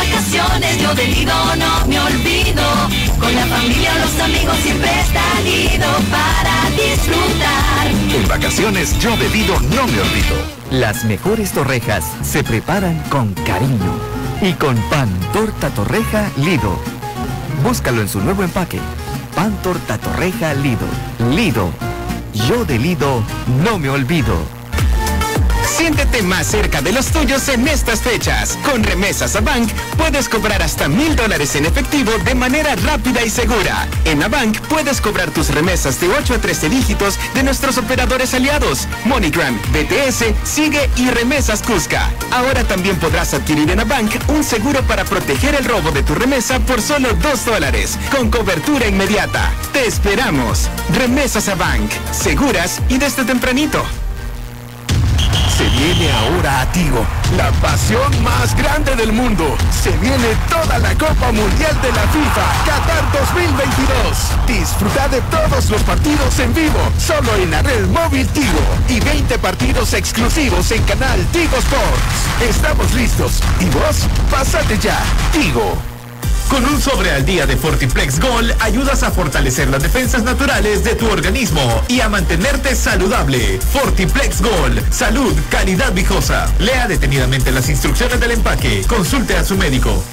vacaciones yo del Lido no me olvido. Con la familia o los amigos siempre está Lido para disfrutar. En vacaciones yo de Lido no me olvido. Las mejores torrejas se preparan con cariño y con pan torta torreja Lido. Búscalo en su nuevo empaque. Pan torta torreja Lido. Lido. Yo de Lido no me olvido. Siéntete más cerca de los tuyos en estas fechas. Con Remesas Abank puedes cobrar hasta $1,000 en efectivo de manera rápida y segura. En Abank puedes cobrar tus remesas de 8 a 13 dígitos de nuestros operadores aliados, MoneyGram, BTS, Sigue y Remesas Cusca. Ahora también podrás adquirir en Abank un seguro para proteger el robo de tu remesa por solo $2, con cobertura inmediata. Te esperamos. Remesas Abank, seguras y desde tempranito. Se viene ahora a Tigo, la pasión más grande del mundo. Se viene toda la Copa Mundial de la FIFA Qatar 2022. Disfruta de todos los partidos en vivo, solo en la red móvil Tigo. Y 20 partidos exclusivos en canal Tigo Sports. Estamos listos. ¿Y vos? Pásate ya. Tigo. Con un sobre al día de Fortiplex Gold ayudas a fortalecer las defensas naturales de tu organismo y a mantenerte saludable. Fortiplex Gold, salud, calidad viejosa. Lea detenidamente las instrucciones del empaque. Consulte a su médico.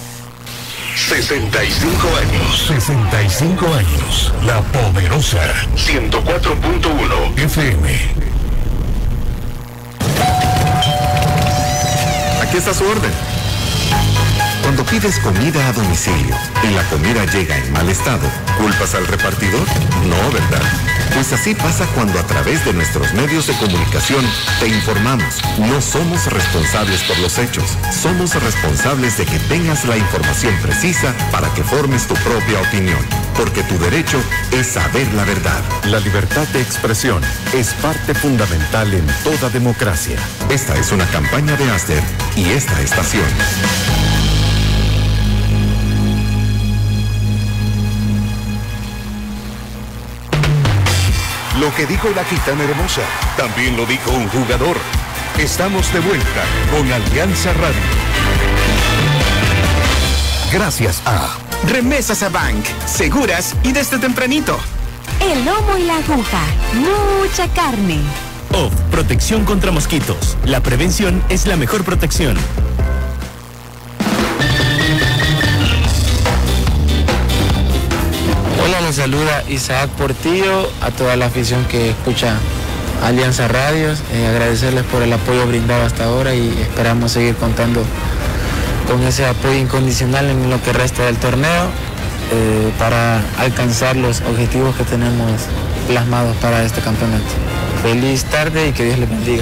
65 años. 65 años. La Poderosa. 104.1 FM. Aquí está su orden. Cuando pides comida a domicilio y la comida llega en mal estado, ¿culpas al repartidor? No, ¿verdad? Pues así pasa cuando a través de nuestros medios de comunicación te informamos. No somos responsables por los hechos, somos responsables de que tengas la información precisa para que formes tu propia opinión. Porque tu derecho es saber la verdad. La libertad de expresión es parte fundamental en toda democracia. Esta es una campaña de Asder y esta estación. Lo que dijo la Gitana Hermosa, también lo dijo un jugador. Estamos de vuelta con Alianza Radio. Gracias a Remesas Abank, seguras y desde tempranito. El lomo y la aguja, mucha carne. OFF, protección contra mosquitos. La prevención es la mejor protección. Hola, les saluda Isaac Portillo, a toda la afición que escucha Alianza Radios, agradecerles por el apoyo brindado hasta ahora y esperamos seguir contando con ese apoyo incondicional en lo que resta del torneo para alcanzar los objetivos que tenemos plasmados para este campeonato. Feliz tarde y que Dios les bendiga.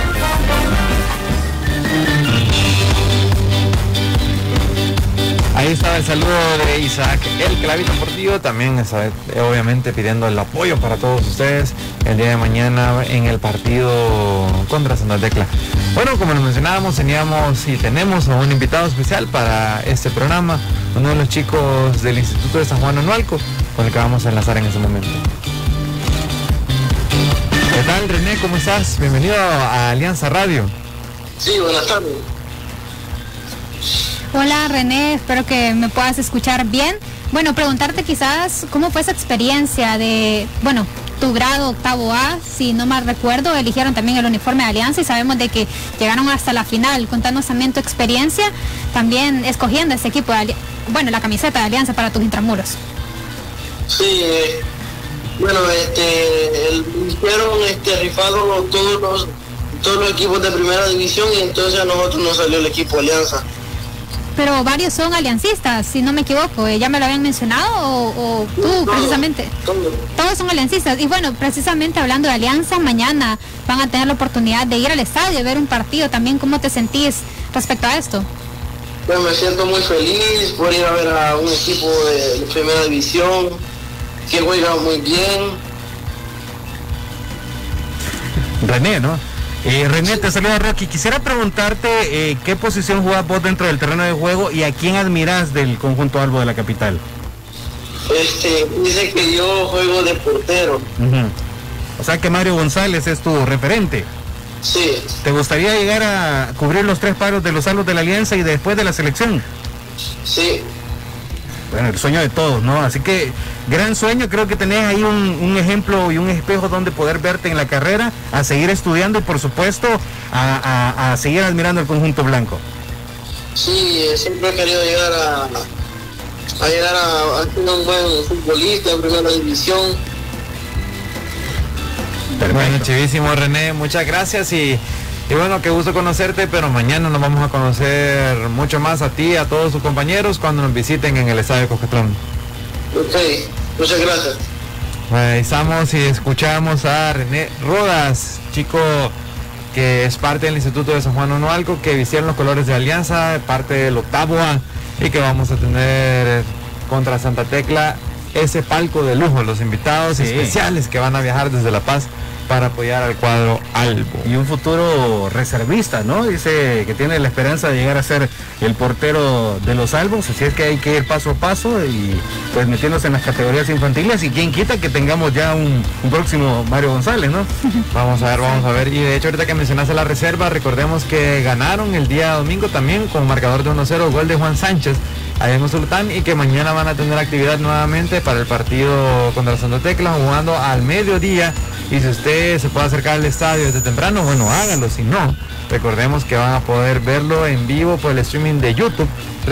Ahí está el saludo de Isaac, el Clavito Portillo, también obviamente pidiendo el apoyo para todos ustedes el día de mañana en el partido contra Santa Tecla. Bueno, como nos mencionábamos, teníamos y tenemos a un invitado especial para este programa, uno de los chicos del Instituto de San Juan Onualco, con el que vamos a enlazar en este momento. ¿Qué tal, René? ¿Cómo estás? Bienvenido a Alianza Radio. Sí, buenas tardes. Hola René, espero que me puedas escuchar bien. Bueno, preguntarte quizás cómo fue esa experiencia de, bueno, tu grado octavo A, si no mal recuerdo, eligieron también el uniforme de Alianza y sabemos de que llegaron hasta la final. Contanos también tu experiencia, también escogiendo ese equipo, bueno, la camiseta de Alianza para tus intramuros. Sí, bueno, rifaron todos los equipos de primera división y entonces a nosotros nos salió el equipo Alianza. Pero varios son aliancistas, si no me equivoco, ¿ya me lo habían mencionado o tú precisamente? Todos son aliancistas. Y bueno, precisamente hablando de Alianza, mañana van a tener la oportunidad de ir al estadio, ver un partido también. ¿Cómo te sentís respecto a esto? Pues me siento muy feliz por ir a ver a un equipo de primera división que juega muy bien. René, ¿no? René, te saluda Rocky. Quisiera preguntarte qué posición jugás vos dentro del terreno de juego y a quién admirás del conjunto Albo de la capital. Dice que yo juego de portero. O sea que Mario González es tu referente. Sí. ¿Te gustaría llegar a cubrir los 3 paros de los Albos de la Alianza y después de la selección? Sí. Bueno, el sueño de todos, ¿no? Así que, gran sueño, creo que tenés ahí un ejemplo y un espejo donde poder verte en la carrera, a seguir estudiando y por supuesto a seguir admirando el conjunto blanco. Sí, siempre he querido llegar a ser un buen futbolista en primera división. Bueno, chivísimo, René, muchas gracias y bueno, qué gusto conocerte, pero mañana nos vamos a conocer mucho más a ti, a todos tus compañeros cuando nos visiten en el Estadio Cuscatlán. Ok, muchas gracias. Revisamos y escuchamos a René Rodas, chico que es parte del Instituto de San Juan Onoalco, que vistieron los colores de Alianza, parte del 8º A, y que vamos a tener contra Santa Tecla ese palco de lujo, los invitados especiales que van a viajar desde La Paz para apoyar al cuadro Albo. Y un futuro reservista, ¿no? Dice que tiene la esperanza de llegar a ser el portero de los Albos, así es que hay que ir paso a paso y pues metiéndose en las categorías infantiles y quién quita que tengamos ya un próximo Mario González, ¿no? Vamos a ver. Y de hecho ahorita que mencionaste la reserva, recordemos que ganaron el día domingo también con marcador de 1-0, gol de Juan Sánchez allá en Usulután, y que mañana van a tener actividad nuevamente para el partido contra Santa Tecla, jugando al mediodía. Y si usted se puede acercar al estadio desde temprano, bueno, hágalo. Si no, recordemos que van a poder verlo en vivo por el streaming de YouTube,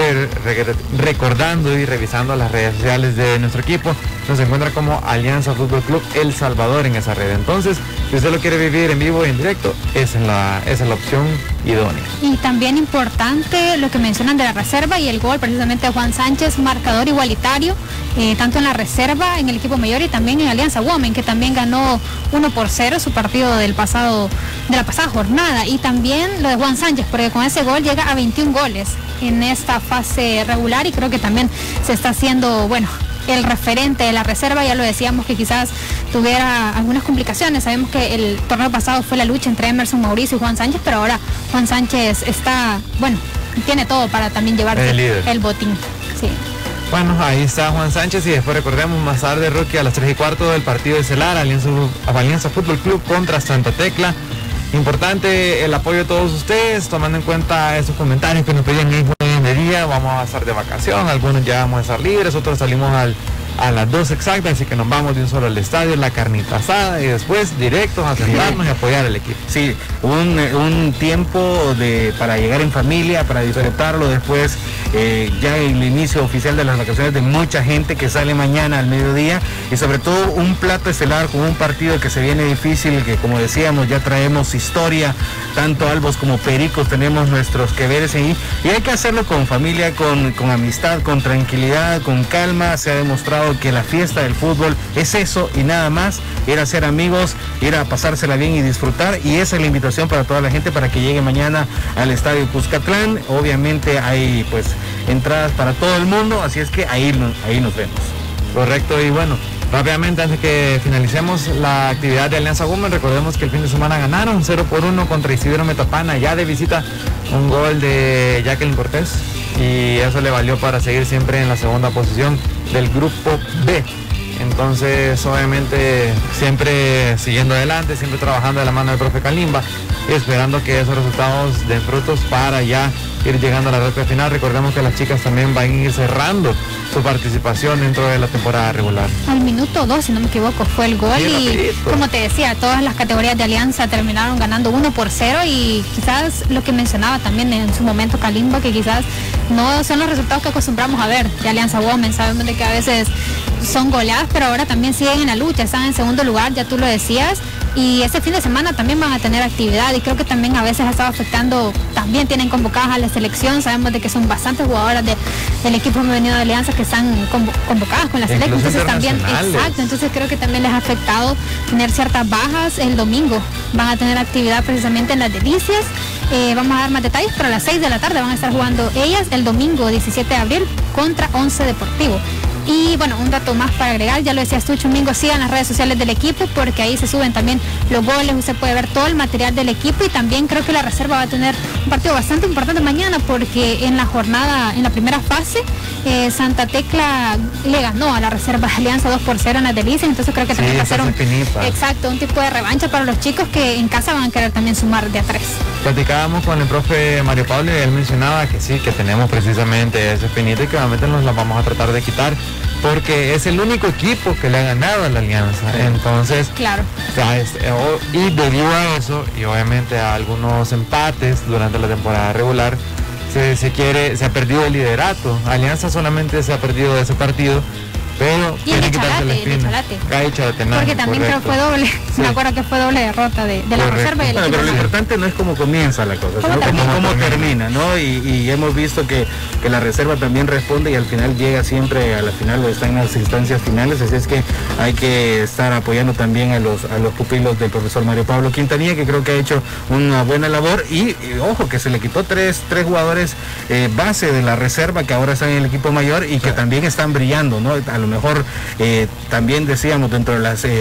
recordando y revisando las redes sociales de nuestro equipo. Nos encuentra como Alianza Fútbol Club El Salvador en esa red. Entonces, si usted lo quiere vivir en vivo y en directo, esa es la opción idónea. Y también importante lo que mencionan de la reserva y el gol precisamente de Juan Sánchez, marcador igualitario, tanto en la reserva, en el equipo mayor y también en Alianza Women, que también ganó 1-0 su partido de la pasada jornada. Y también lo de Juan Sánchez, porque con ese gol llega a 21 goles en esta fase regular y creo que también se está haciendo, bueno, el referente de la reserva. Ya lo decíamos que quizás tuviera algunas complicaciones. Sabemos que el torneo pasado fue la lucha entre Emerson Mauricio y Juan Sánchez, pero ahora Juan Sánchez está, bueno, tiene todo para también llevarse el botín. Sí. Bueno, ahí está Juan Sánchez y después recordemos más tarde, Rocky, a las 3:15 del partido de Celar, Alianza Fútbol Club contra Santa Tecla. Importante el apoyo de todos ustedes, tomando en cuenta esos comentarios que nos pedían de día. Vamos a estar de vacación, algunos ya vamos a estar libres, otros salimos a las 2 exactas, así que nos vamos de un solo al estadio, la carnita asada y después directos a sentarnos y apoyar al equipo. Sí, un tiempo para llegar en familia, para disfrutarlo después, ya el inicio oficial de las vacaciones de mucha gente que sale mañana al mediodía y sobre todo un plato estelar con un partido que se viene difícil, que como decíamos ya traemos historia, tanto Albos como Pericos tenemos nuestros que veres ahí y hay que hacerlo con familia, con amistad, con tranquilidad, con calma. Se ha demostrado que la fiesta del fútbol es eso y nada más, ir a ser amigos, ir a pasársela bien y disfrutar, y esa es la invitación para toda la gente para que llegue mañana al Estadio Cuscatlán. Obviamente hay pues entradas para todo el mundo, así es que ahí nos vemos. Correcto, y bueno, rápidamente antes que finalicemos la actividad de Alianza Women, recordemos que el fin de semana ganaron 0-1 contra Isidro Metapana, ya de visita, un gol de Jacqueline Cortés, y eso le valió para seguir siempre en la segunda posición del grupo B. Entonces, obviamente, siempre siguiendo adelante, siempre trabajando de la mano del profe Kalimba y esperando que esos resultados den frutos para ya ir llegando a la recta final. Recordemos que las chicas también van a ir cerrando su participación dentro de la temporada regular. Al minuto 2, si no me equivoco, fue el gol y como te decía, todas las categorías de Alianza terminaron ganando 1-0 y quizás lo que mencionaba también en su momento Kalimba, que quizás no son los resultados que acostumbramos a ver de Alianza Women. Sabemos de que a veces son goleadas, pero ahora también siguen en la lucha, están en segundo lugar, ya tú lo decías, y este fin de semana también van a tener actividad y creo que también a veces ha estado afectando, también tienen convocadas a la selección. Sabemos de que son bastantes jugadoras del equipo femenino de Alianza que están convocadas con la selección, entonces también, exacto, entonces creo que también les ha afectado tener ciertas bajas. El domingo van a tener actividad precisamente en Las Delicias, vamos a dar más detalles, pero a las 6 de la tarde van a estar jugando ellas el domingo 17 de abril contra 11 Deportivo. Y bueno, un dato más para agregar, ya lo decías tú, Chumingo, sigan las redes sociales del equipo porque ahí se suben también los goles, usted puede ver todo el material del equipo y también creo que la reserva va a tener un partido bastante importante mañana porque en la jornada, en la primera fase, Santa Tecla le ganó a la reserva de Alianza 2-0 en Las Delicias, entonces creo que también va a ser un tipo de revancha para los chicos que en casa van a querer también sumar de a 3. Platicábamos con el profe Mario Pablo y él mencionaba que sí, que tenemos precisamente ese espinito y que obviamente nos la vamos a tratar de quitar porque es el único equipo que le ha ganado a la Alianza. Entonces, claro. Y debido a eso, y obviamente a algunos empates durante la temporada regular, se ha perdido el liderato. Alianza solamente se ha perdido de ese partido, pero tiene que quitarse la espina. Porque también creo que fue doble. Sí. Me acuerdo que fue doble derrota de la reserva y el equipo. Pero lo importante no es cómo comienza la cosa, sino cómo termina, ¿no? Y hemos visto que la reserva también responde y al final llega siempre a la final o está en las instancias finales, así es que hay que estar apoyando también a los pupilos del profesor Mario Pablo Quintanilla, que creo que ha hecho una buena labor y ojo, que se le quitó tres jugadores base de la reserva que ahora están en el equipo mayor y que también están brillando, ¿no? A lo mejor también decíamos dentro de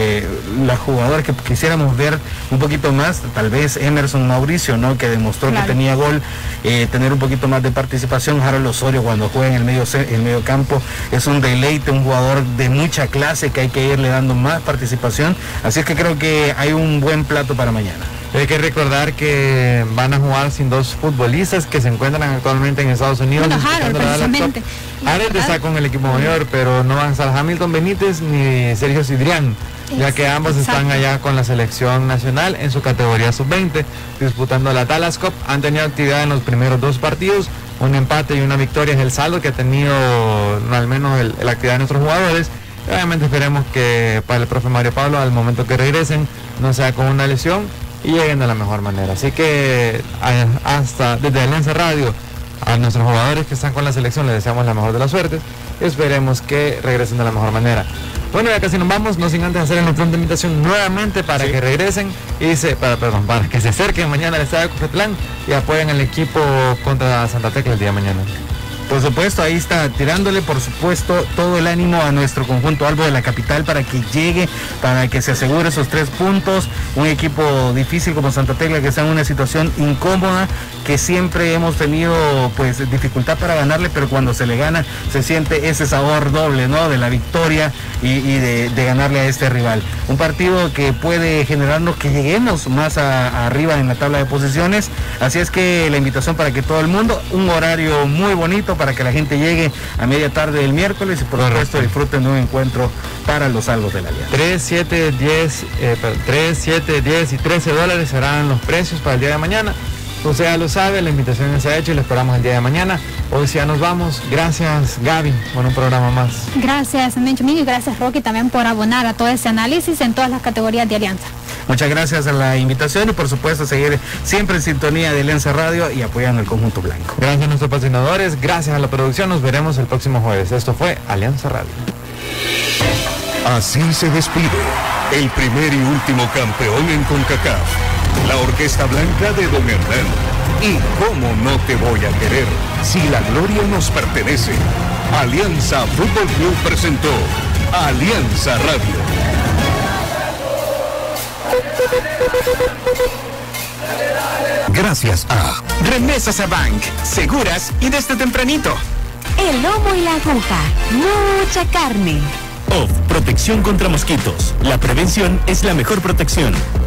las jugadoras que quisiéramos ver un poquito más, tal vez Emerson Mauricio, ¿no? Que demostró que tenía gol, tener un poquito más de participación. Harold Osorio cuando juega en el medio campo es un deleite, un jugador de mucha clase que hay que irle dando más participación, así es que creo que hay un buen plato para mañana. Hay que recordar que van a jugar sin dos futbolistas que se encuentran actualmente en Estados Unidos. Bueno, Harold, precisamente. Harold está con el equipo mayor, pero no van a estar Hamilton Benítez ni Sergio Cidrián, ya que ambos están allá con la selección nacional en su categoría sub-20, disputando la Dallas Cup. Han tenido actividad en los primeros 2 partidos, un empate y una victoria es el saldo que ha tenido al menos la actividad de nuestros jugadores. Obviamente esperemos que para el profe Mario Pablo, al momento que regresen, no sea con una lesión y lleguen de la mejor manera. Así que hasta desde Alianza Radio a nuestros jugadores que están con la selección les deseamos la mejor de las suertes y esperemos que regresen de la mejor manera. Bueno, ya casi nos vamos, no sin antes hacer nuestra invitación nuevamente para que regresen y para que se acerquen mañana al estadio de Cuscatlán y apoyen al equipo contra Santa Tecla el día de mañana. Por supuesto, ahí está tirándole, por supuesto, todo el ánimo a nuestro conjunto Albo de la capital para que llegue, para que se asegure esos 3 puntos. Un equipo difícil como Santa Tecla que está en una situación incómoda, que siempre hemos tenido pues dificultad para ganarle, pero cuando se le gana se siente ese sabor doble, ¿no? De la victoria y de ganarle a este rival. Un partido que puede generarnos que lleguemos más arriba en la tabla de posiciones. Así es que la invitación para que todo el mundo, un horario muy bonito para que la gente llegue a media tarde del miércoles y por supuesto disfruten de un encuentro para los Albos de la Alianza. 3, 7, 10 y 13 dólares serán los precios para el día de mañana. Usted ya lo sabe, la invitación se ha hecho y le esperamos el día de mañana. Hoy sí ya nos vamos. Gracias, Gaby, por un programa más. Gracias, Mencho y gracias, Rocky, también por abonar a todo ese análisis en todas las categorías de Alianza. Muchas gracias a la invitación y por supuesto seguir siempre en sintonía de Alianza Radio y apoyando el conjunto blanco. Gracias a nuestros patrocinadores, gracias a la producción, nos veremos el próximo jueves. Esto fue Alianza Radio. Así se despide el primer y último campeón en CONCACAF, la Orquesta Blanca de Don Hernán. Y cómo no te voy a querer si la gloria nos pertenece. Alianza Fútbol Club presentó Alianza Radio. Gracias a Remesas a Bank, seguras y desde tempranito. El lomo y la aguja, mucha carne. Protección contra mosquitos. La prevención es la mejor protección.